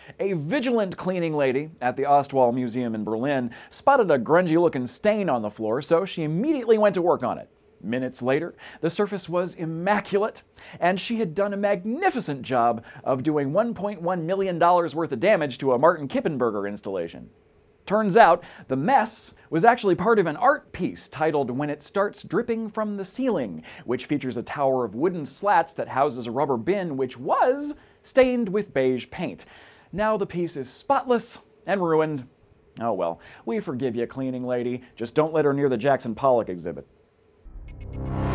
A vigilant cleaning lady at the Ostwall Museum in Berlin spotted a grungy-looking stain on the floor, so she immediately went to work on it. Minutes later, the surface was immaculate, and she had done a magnificent job of doing $1.1 million worth of damage to a Martin Kippenberger installation. Turns out, the mess was actually part of an art piece titled "When It Starts Dripping from the Ceiling," which features a tower of wooden slats that houses a rubber bin which was stained with beige paint. Now the piece is spotless and ruined. Oh well, we forgive you, cleaning lady. Just don't let her near the Jackson Pollock exhibit.